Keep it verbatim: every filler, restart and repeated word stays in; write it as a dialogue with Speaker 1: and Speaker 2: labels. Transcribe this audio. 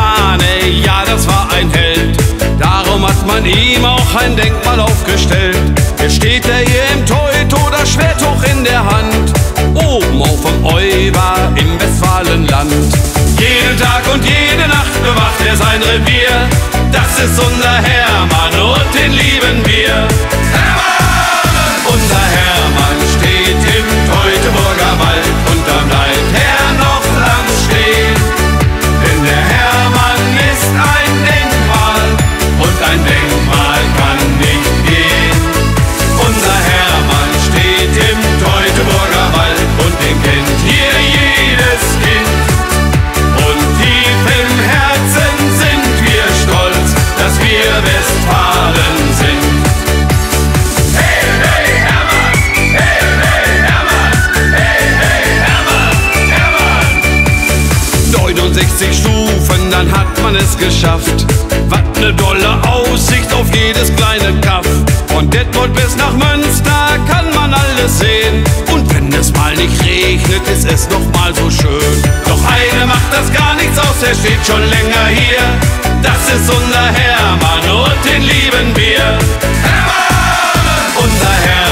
Speaker 1: Hane, ja, das war ein Held. Darum hat man ihm auch ein Denkmal aufgestellt. Jetzt steht er hier im Teutow, das Schwert hoch in der Hand, oben auf dem Euwer im Westfalenland. Jeden Tag und jede Nacht bewacht er sein Revier. Das ist unser Hermann und den lieben wir. Hermann! Unser Hermann steht im Teutoburger Wald und da bleibt er noch lang stehen. Denn der Hermann ist ein Denkmal und ein Denkmal kann nicht gehen. Unser Hermann steht im Teutoburger Wald und den kennt hier jedes Kind. Und tief im Herzen sind wir stolz, dass wir Westfalen sind. Hey, hey, Hermann! Hey, hey, Hermann! Hey, hey, Hermann! Hermann! neunundsechzig Stufen, dann hat man es geschafft. Was ne dolle Aussicht auf jedes kleine Kaff. Von Detmold bis nach Münster kann man alles sehen. Und wenn es mal nicht regnet, ist es noch mal so schön. Doch eine macht das gar nichts aus, der steht schon länger hier. Das ist unser Hermann und den lieben wir. Hermann! Unser Hermann!